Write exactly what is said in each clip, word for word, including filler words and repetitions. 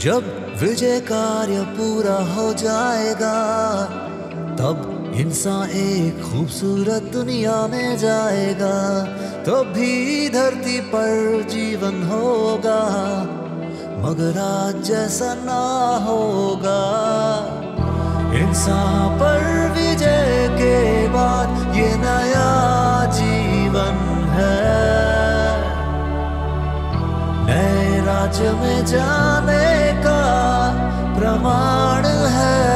जब विजय कार्य पूरा हो जाएगा तब इंसान एक खूबसूरत दुनिया में जाएगा। तब भी धरती पर जीवन होगा मगर आज जैसा ना होगा। इंसान पर विजय के बाद ये नया जीवन है, नए राज्य में जाने का प्रमाण है।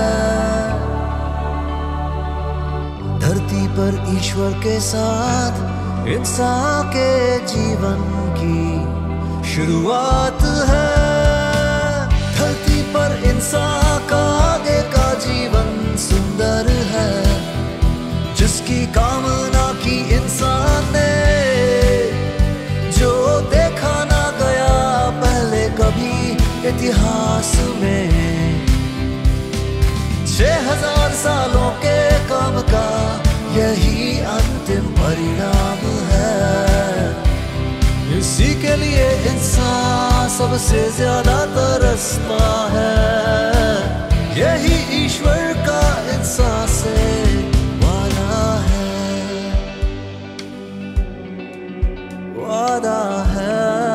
धरती पर ईश्वर के साथ इंसान के जीवन की शुरुआत है। धरती पर इंसान का आगे का जीवन सुंदर है, जिसकी कामना की इंसान ने, जो देखा ना गया पहले कभी इतिहास में। छह हजार सालों के काम का यही अंतिम परिणाम है। इसी के लिए इंसान सबसे ज्यादा तरसता है। यही ईश्वर का इंसान से वादा है, वादा है।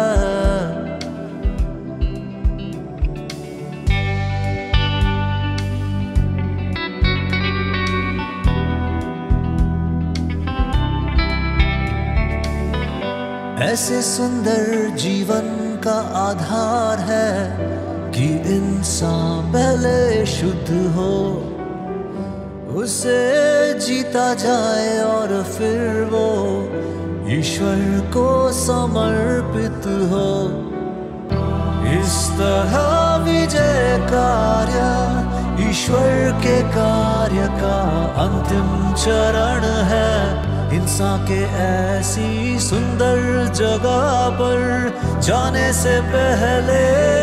ऐसे सुंदर जीवन का आधार है कि इंसान पहले शुद्ध हो, उसे जीता जाए और फिर वो ईश्वर को समर्पित हो। इस तरह विजय कार्य ईश्वर के कार्य का अंतिम चरण है। इंसान के ऐसी सुंदर जगह पर जाने से पहले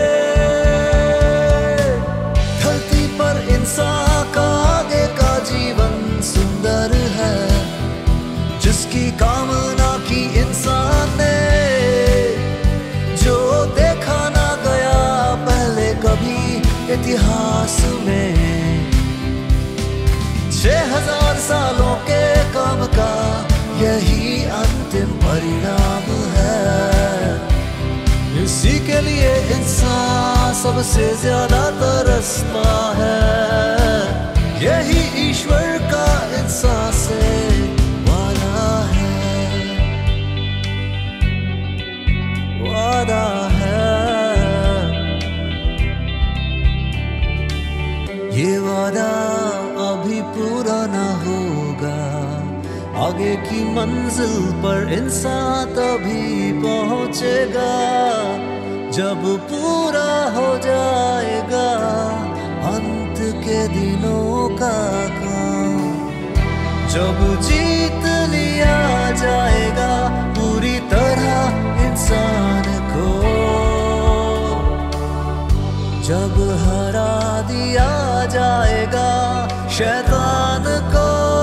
धरती पर इंसान का आगे का जीवन सुंदर है, जिसकी कामना की इंसान ने, जो देखा ना गया पहले कभी इतिहास में। छह हजार सालों के काम का यही अंतिम परिणाम है। इसी के लिए इंसान सबसे ज्यादा तरसता है। यही ईश्वर का इंसान से वादा है, वादा है। ये वादा अभी पूरा ना होगा, आगे की मंजिल पर इंसान तभी पहुंचेगा जब पूरा हो जाएगा अंत के दिनों का काम। जब जीत लिया जाएगा पूरी तरह इंसान को, जब हरा दिया जाएगा शैतान को।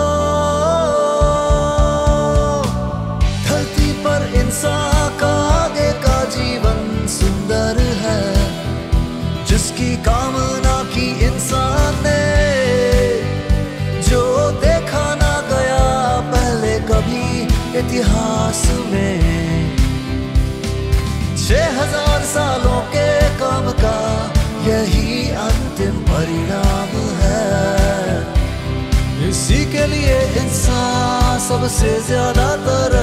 धरती पर इंसान का आगे का जीवन सुंदर है, जिसकी कामना की इंसान ने, जो देखा ना गया पहले कभी इतिहास में। छह हजार सालों के काम का यही अंतिम परिणाम है। इसी के लिए इंसान सबसे ज्यादा तर